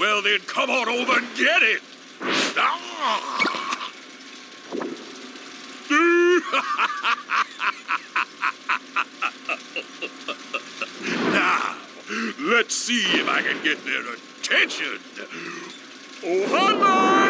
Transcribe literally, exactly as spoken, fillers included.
Well then, come on over and get it! Ah! Now, let's see if I can get their attention. Oh, hello!